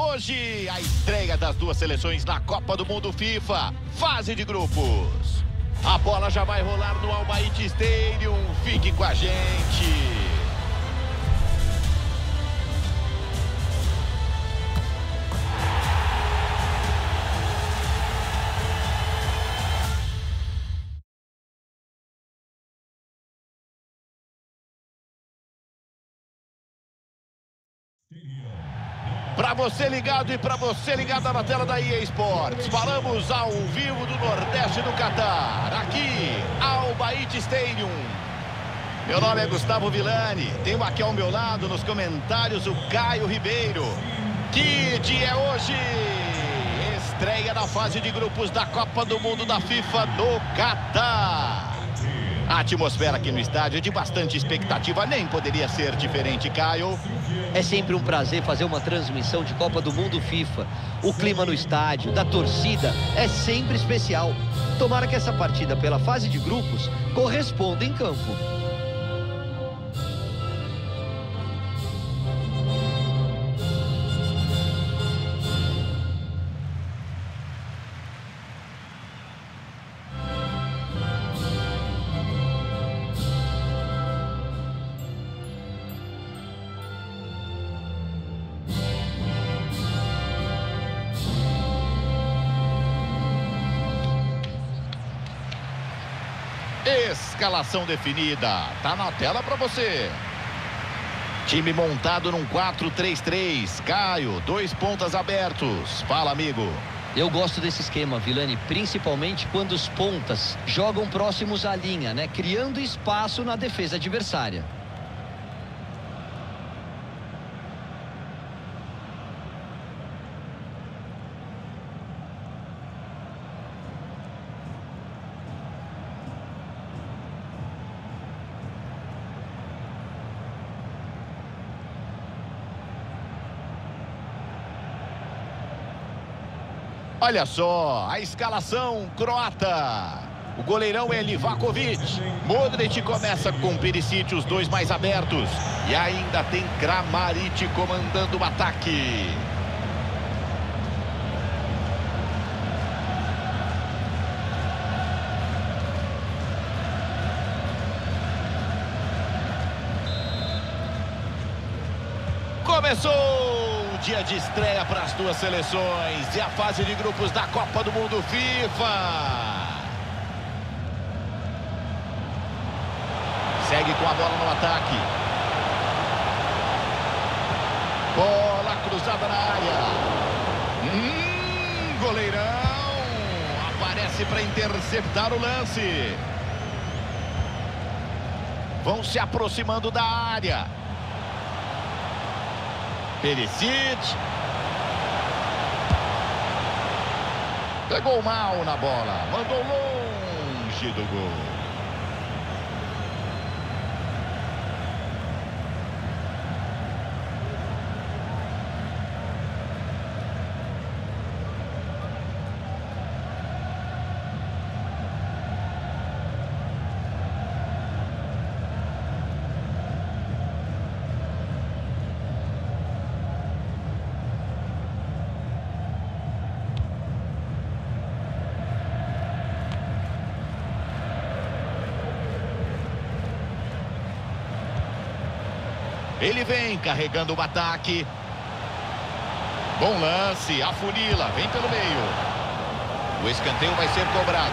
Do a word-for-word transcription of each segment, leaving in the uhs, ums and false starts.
hoje a estreia das duas seleções na Copa do Mundo FIFA, fase de grupos. A bola já vai rolar no Al Bayt Stadium, fique com a gente. Para você ligado e para você ligada na tela da E A Sports, falamos ao vivo do Nordeste do Catar, aqui, Al Bayt Stadium. Meu nome é Gustavo Villani, tenho aqui ao meu lado nos comentários o Caio Ribeiro. Que dia é hoje? Estreia na fase de grupos da Copa do Mundo da FIFA do Catar. A atmosfera aqui no estádio é de bastante expectativa, nem poderia ser diferente, Caio. É sempre um prazer fazer uma transmissão de Copa do Mundo FIFA. O clima no estádio, da torcida, é sempre especial. Tomara que essa partida pela fase de grupos corresponda em campo. Escalação definida, tá na tela para você. Time montado num quatro três três. Caio, dois pontas abertos. Fala, amigo. Eu gosto desse esquema, Villani, principalmente quando os pontas jogam próximos à linha, né? Criando espaço na defesa adversária. Olha só, a escalação croata. O goleirão é Livakovic. Modric começa com Perisic, os dois mais abertos. E ainda tem Kramaric comandando o ataque. Começou! Dia de estreia para as duas seleções e a fase de grupos da Copa do Mundo FIFA. Segue com a bola no ataque. Bola cruzada na área. Hum, goleirão aparece para interceptar o lance. Vão se aproximando da área. Perisic. Pegou mal na bola. Mandou longe do gol. Ele vem carregando o ataque. Bom lance, afunila, vem pelo meio. O escanteio vai ser cobrado.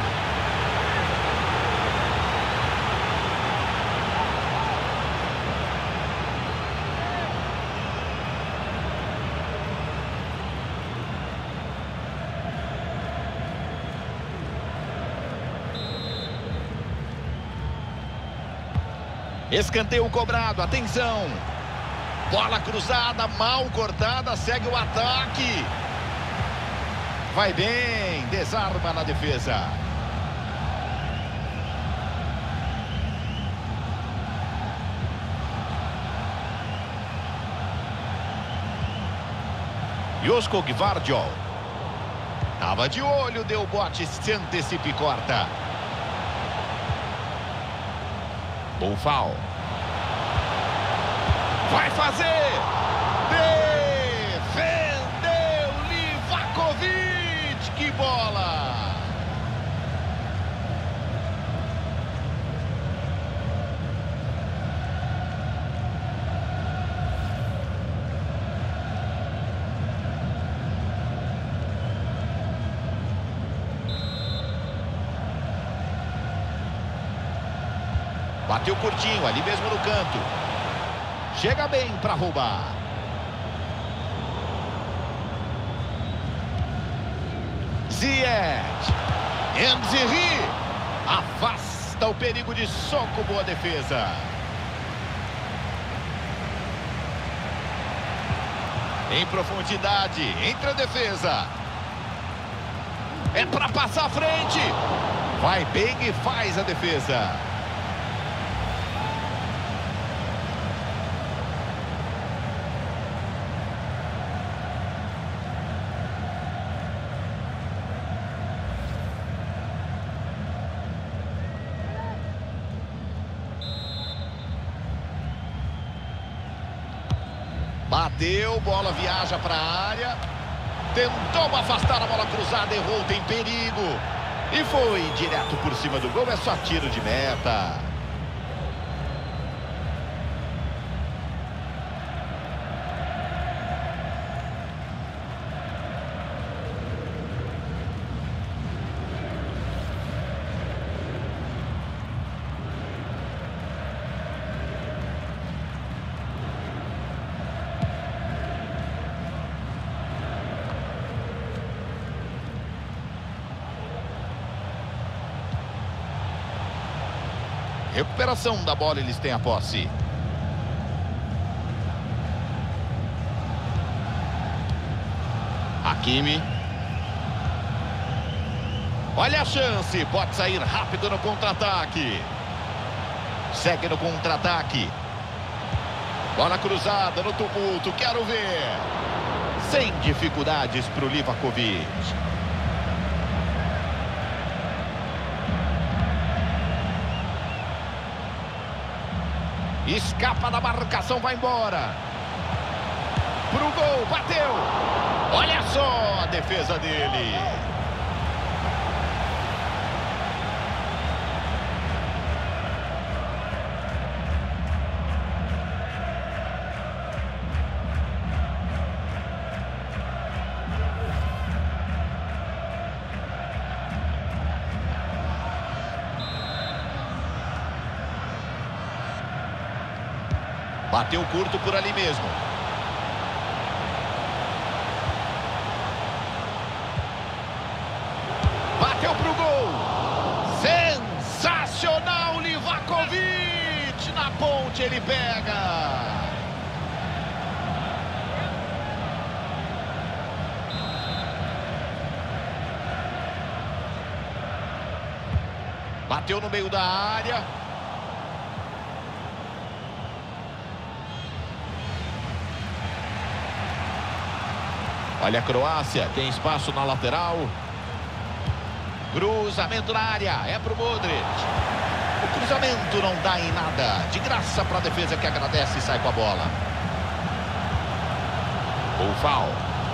Escanteio cobrado, atenção. Bola cruzada, mal cortada, segue o ataque. Vai bem, desarma na defesa. Josko Gvardiol. Tava de olho, deu bote, se antecipa e corta. Boufal. Vai fazer! Defendeu! bola. Bateu curtinho, ali mesmo no canto. Chega bem para roubar. Ziyech. Enziri. Afasta o perigo de soco. Boa defesa. Em profundidade. Entra a defesa. É para passar à frente. Vai bem e faz a defesa. Bateu, bola viaja para a área. Tentou afastar a bola cruzada, errou, tem perigo. E foi direto por cima do gol, é só tiro de meta. Recuperação da bola, eles têm a posse. Hakimi. Olha a chance, pode sair rápido no contra-ataque. Segue no contra-ataque. Bola cruzada no tumulto, quero ver. Sem dificuldades para o Livakovic. Escapa da marcação, vai embora. Pro gol, bateu. Olha só a defesa dele. Bateu curto por ali mesmo. Bateu pro gol. Sensacional, Livakovic. Na ponte ele pega. Bateu no meio da área. Olha a Croácia, tem espaço na lateral. Cruzamento na área, é pro Modric. O cruzamento não dá em nada. De graça para a defesa que agradece e sai com a bola. O foul.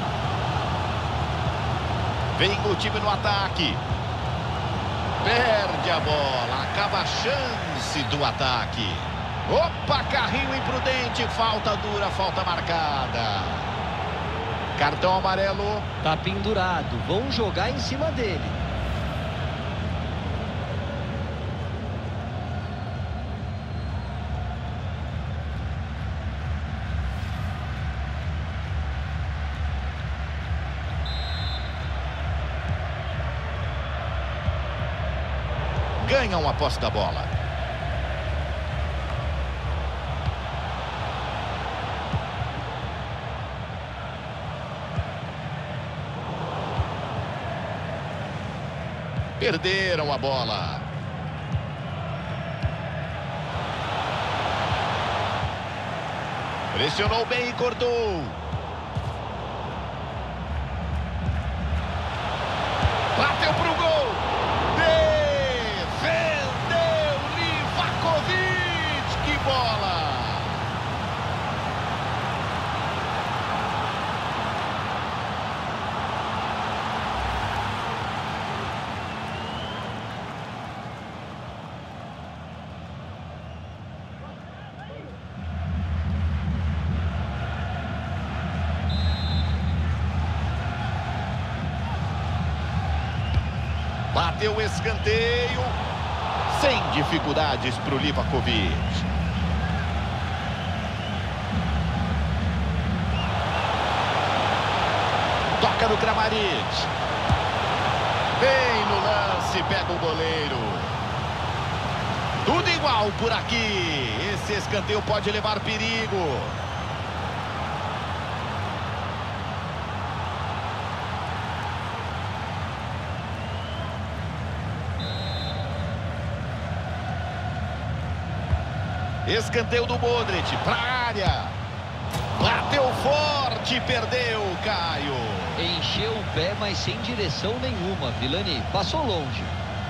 Vem o time no ataque. Perde a bola, acaba a chance do ataque. Opa, carrinho imprudente, falta dura, falta marcada. Cartão amarelo. Tá pendurado. Vão jogar em cima dele. Ganham a posse da bola. Perderam a bola. Pressionou bem e cortou. Bateu pro gol. Defendeu Livakovic. Que bola. Bateu o escanteio. Sem dificuldades para o Livakovic. Toca no Kramaric. Bem no lance, pega o goleiro. Tudo igual por aqui. Esse escanteio pode levar perigo. Escanteio do Modric para a área. Bateu forte, perdeu, Caio. Encheu o pé, mas sem direção nenhuma. Vilani passou longe.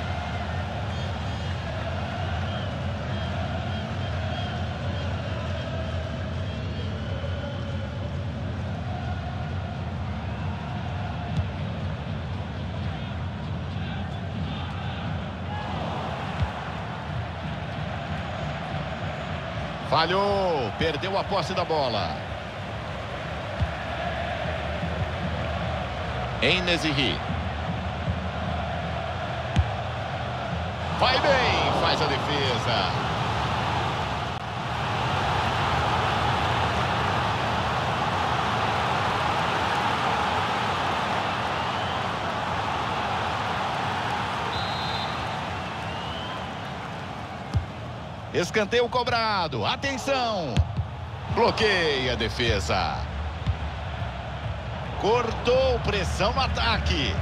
Falhou, perdeu a posse da bola. En-Nesyri. Vai bem, faz a defesa. Escanteio cobrado. Atenção. Bloqueia a defesa. Cortou, pressão no ataque.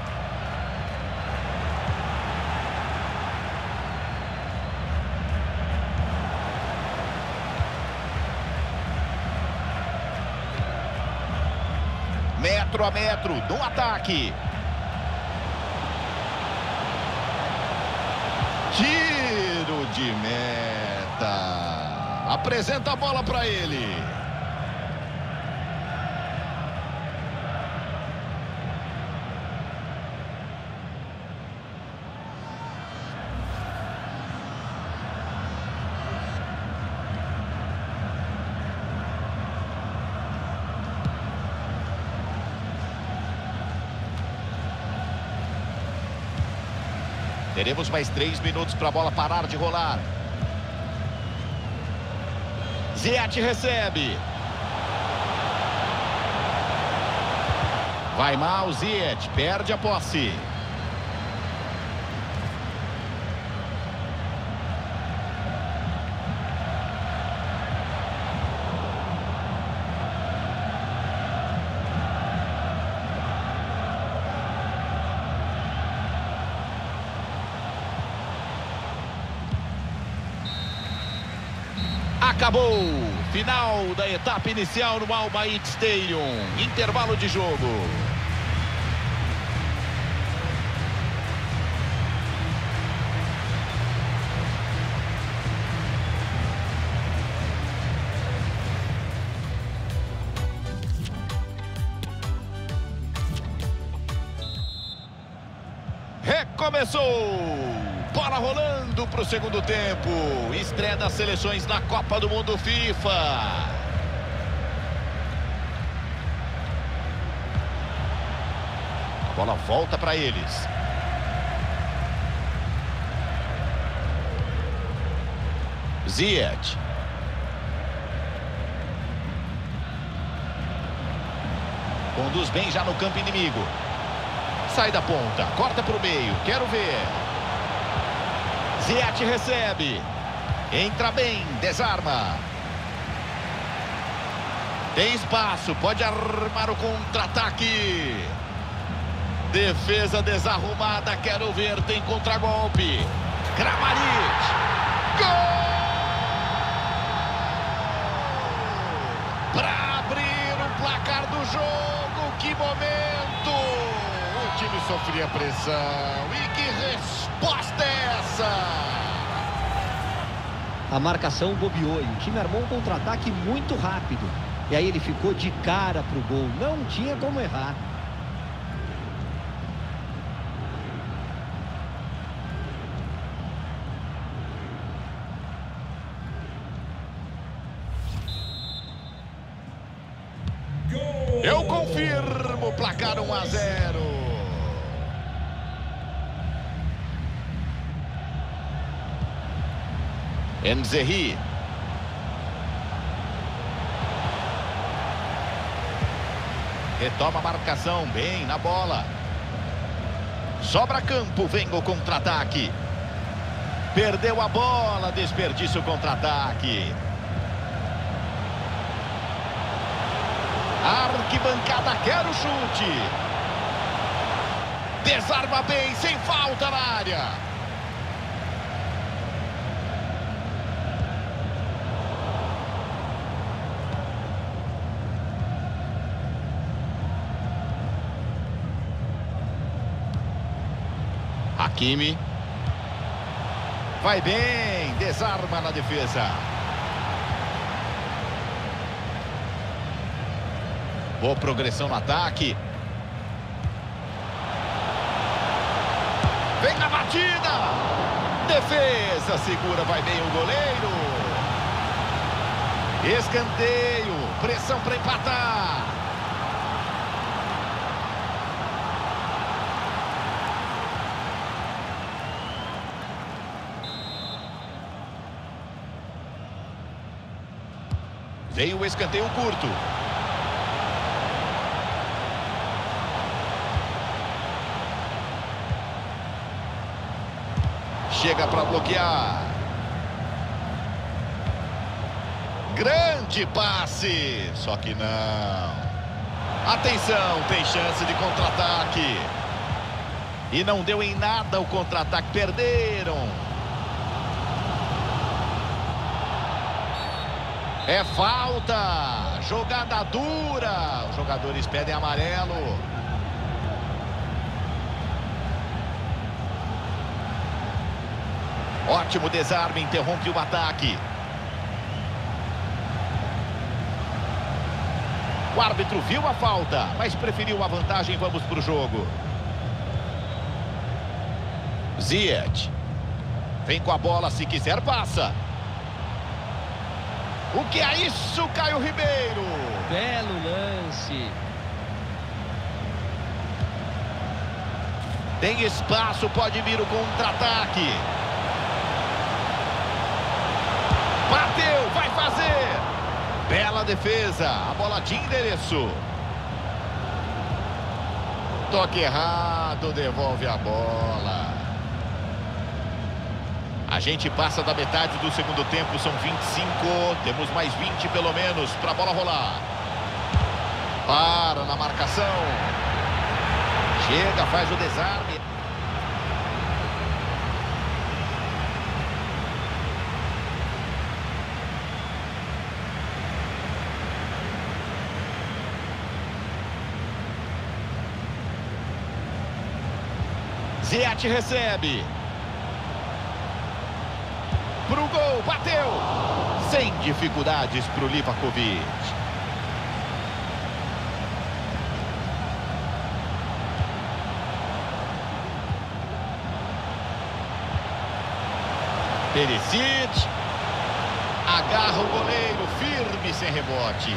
Metro a metro no ataque. Tiro de meta. Apresenta a bola para ele. Teremos mais três minutos para a bola parar de rolar. Ziyech recebe. Vai mal, Ziyech. Perde a posse. Acabou. Final da etapa inicial no Al Bayt Stadium. Intervalo de jogo. Recomeçou. Bola rolando para o segundo tempo. Estreia das seleções na Copa do Mundo FIFA. A bola volta para eles. Ziyech. Conduz bem já no campo inimigo. Sai da ponta, corta para o meio. Quero ver. Ziyech recebe. Entra bem, desarma. Tem espaço, pode armar o contra-ataque. Defesa desarrumada, quero ver, tem contragolpe. Kramaric. Gol! Para abrir o placar do jogo, que momento! O time sofria pressão. E que resposta é essa? A marcação bobeou e o time armou um contra-ataque muito rápido. E aí ele ficou de cara pro gol. Não tinha como errar. Eu confirmo o placar um a zero. Enzerri. Retoma a marcação, bem na bola. Sobra campo, vem o contra-ataque. Perdeu a bola, desperdício o contra-ataque. Arquibancada quer o chute. Desarma bem, sem falta na área. Hakimi. Vai bem, desarma na defesa. Boa progressão no ataque. Vem na batida. Defesa, segura, vai bem o goleiro. Escanteio, pressão para empatar. Vem o escanteio curto. Chega para bloquear. Grande passe. Só que não. Atenção, tem chance de contra-ataque. E não deu em nada o contra-ataque. Perderam. É falta. Jogada dura. Os jogadores pedem amarelo. Ótimo desarme, interrompe o ataque. O árbitro viu a falta, mas preferiu a vantagem. Vamos para o jogo. Ziyech. Vem com a bola, se quiser passa. O que é isso, Caio Ribeiro? Belo lance. Tem espaço, pode vir o contra-ataque. Bateu, vai fazer. Bela defesa, a bola de endereço. Toque errado, devolve a bola. A gente passa da metade do segundo tempo, são vinte e cinco. Temos mais vinte pelo menos para a bola rolar. Para na marcação. Chega, faz o desarme. Ziyech recebe. Pro gol, bateu. Sem dificuldades pro Livakovic. Perisic. Agarra o goleiro, firme, sem rebote.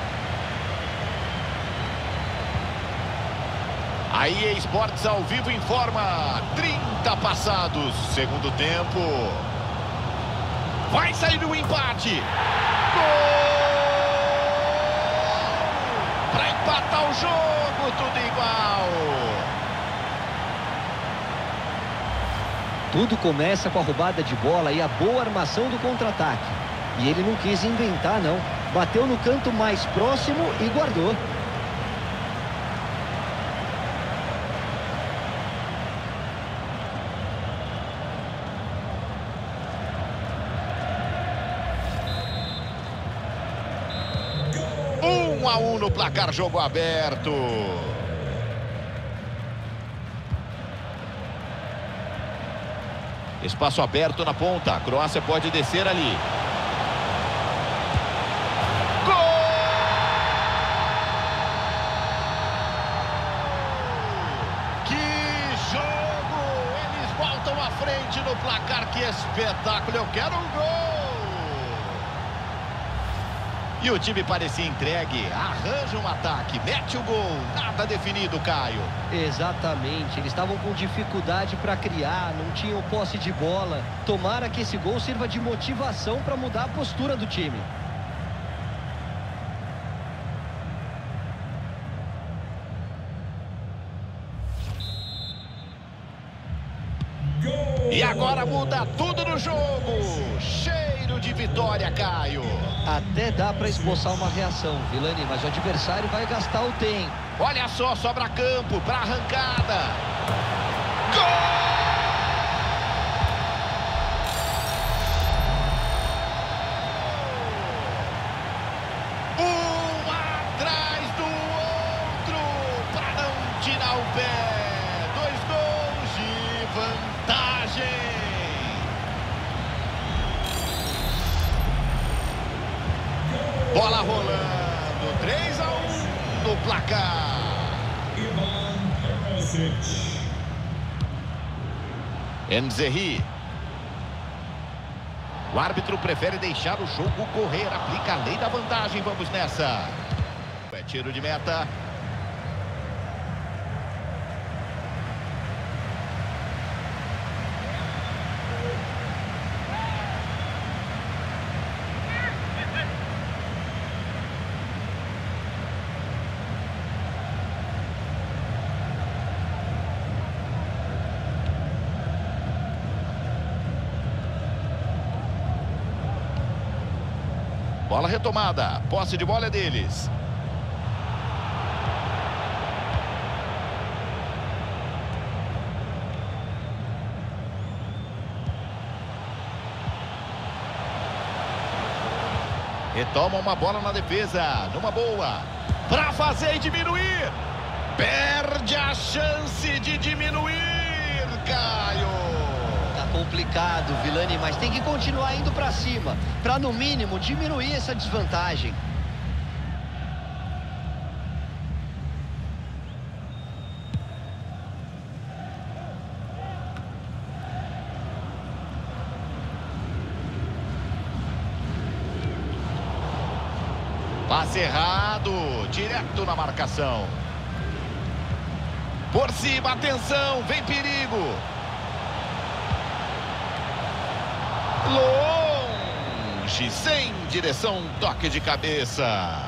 A E A Sports ao vivo informa. trinta passados, segundo tempo. Vai sair o empate. Gol! Para empatar o jogo, tudo igual. Tudo começa com a roubada de bola e a boa armação do contra-ataque. E ele não quis inventar, não. Bateu no canto mais próximo e guardou. um a um no placar, jogo aberto. Espaço aberto na ponta. A Croácia pode descer ali. Gol! Que jogo! Eles voltam à frente no placar. Que espetáculo! Eu quero um gol! E o time parecia entregue, arranja um ataque, mete o gol, nada definido, Caio. Exatamente, eles estavam com dificuldade para criar, não tinham posse de bola. Tomara que esse gol sirva de motivação para mudar a postura do time. E agora muda tudo no jogo. Cheiro de vitória, Caio. Até dá para esboçar uma reação, Vilani, mas o adversário vai gastar o tempo. Olha só, sobra campo para arrancada. Gol! Um atrás do outro para não tirar o pé. Dois gols de vantagem. Bola rolando, três a um no placar. Enzerri. O árbitro prefere deixar o jogo correr, aplica a lei da vantagem, vamos nessa. É tiro de meta. Bola retomada, posse de bola é deles. Retoma uma bola na defesa, numa boa, para fazer e diminuir. Perde a chance de diminuir, Caio. Complicado, Vilani, mas tem que continuar indo para cima, para no mínimo diminuir essa desvantagem. Passe errado, direto na marcação. Por cima, atenção, vem perigo. Longe, sem direção, toque de cabeça.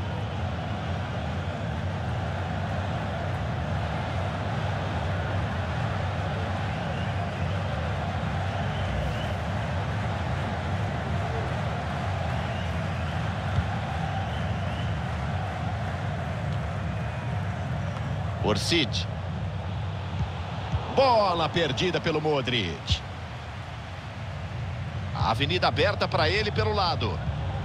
Orsic. Bola perdida pelo Modric. A avenida aberta para ele pelo lado.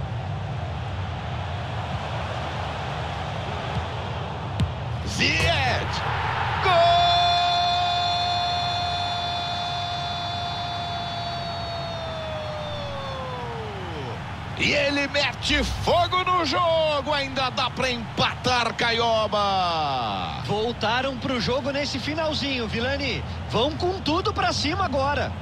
Ziyech. Gol! E ele mete fogo no jogo. Ainda dá para empatar, Caioba. Voltaram para o jogo nesse finalzinho, Vilani. Vão com tudo para cima agora.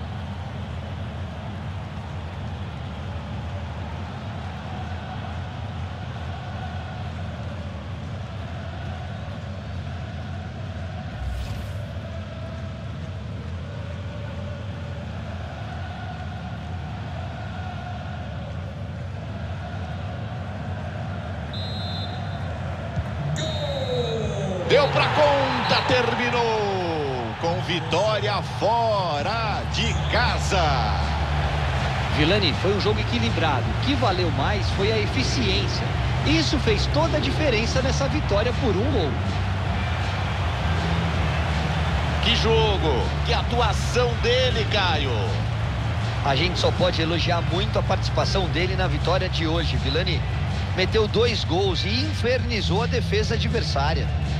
Deu pra conta, terminou com vitória fora de casa. Vilani, foi um jogo equilibrado. O que valeu mais foi a eficiência. Isso fez toda a diferença nessa vitória por um gol. Que jogo, que atuação dele, Caio. A gente só pode elogiar muito a participação dele na vitória de hoje, Vilani. Meteu dois gols e infernizou a defesa adversária.